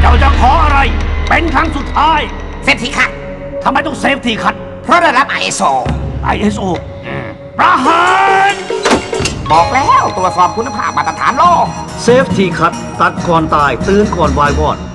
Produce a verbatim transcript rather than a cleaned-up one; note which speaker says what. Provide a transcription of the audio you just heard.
Speaker 1: เจ้าจะขออะไรเป็นครั้งสุดท้าย
Speaker 2: เซฟทีคัท
Speaker 1: ทำไมต้องเซฟทีคัท
Speaker 2: เพราะได้รับ ไอ เอส โอ
Speaker 1: ไอ เอส โอ ประหาร
Speaker 2: บอกแล้วตรวจสอบคุณภาพมาตรฐานโลก
Speaker 1: เซฟทีคัทตัดก่อนตายตื่นก่อนวายวอด